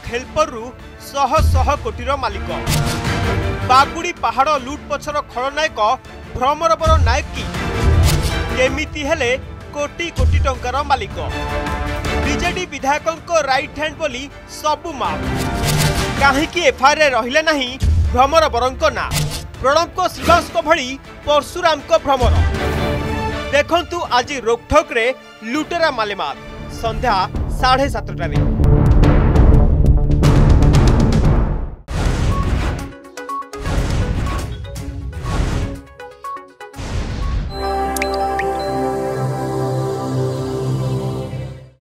Helper रु शह शह कोटीर मालिक। बागुड़ी पहाड़ लुट पछर खलनायक भ्रमरवर नायक की केमिति हेले कोटी कोटी टंकार मालिक। बीजेडी विधायकों राइट हैंड बोली सबु माप कहीं एफआईआर रहिले नहीं भ्रमरवर ना प्रणव श्रीवास भली परशुराम भ्रमर। देखंतु आज रोकठोक रे लुटेरा मालेमाल संध्या 7:30 रे।